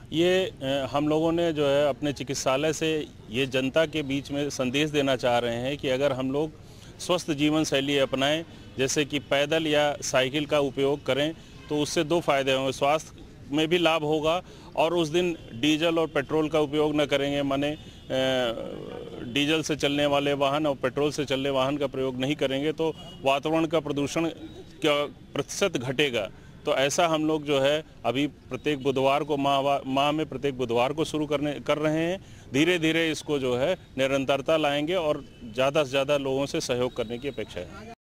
ये हम लोगों ने जो है अपने चिकित्सालय से ये जनता के बीच में संदेश देना चाह रहे हैं कि अगर हम लोग स्वस्थ जीवन शैली अपनाएं, जैसे कि पैदल या साइकिल का उपयोग करें, तो उससे दो फायदे होंगे। स्वास्थ्य में भी लाभ होगा और उस दिन डीजल और पेट्रोल का उपयोग न करेंगे, माने डीजल से चलने वाले वाहन और पेट्रोल से चलने वाहन का प्रयोग नहीं करेंगे, तो वातावरण का प्रदूषण का प्रतिशत घटेगा। तो ऐसा हम लोग जो है अभी प्रत्येक बुधवार को माह में प्रत्येक बुधवार को शुरू कर रहे हैं। धीरे धीरे इसको जो है निरंतरता लाएंगे और ज़्यादा से ज़्यादा लोगों से सहयोग करने की अपेक्षा है।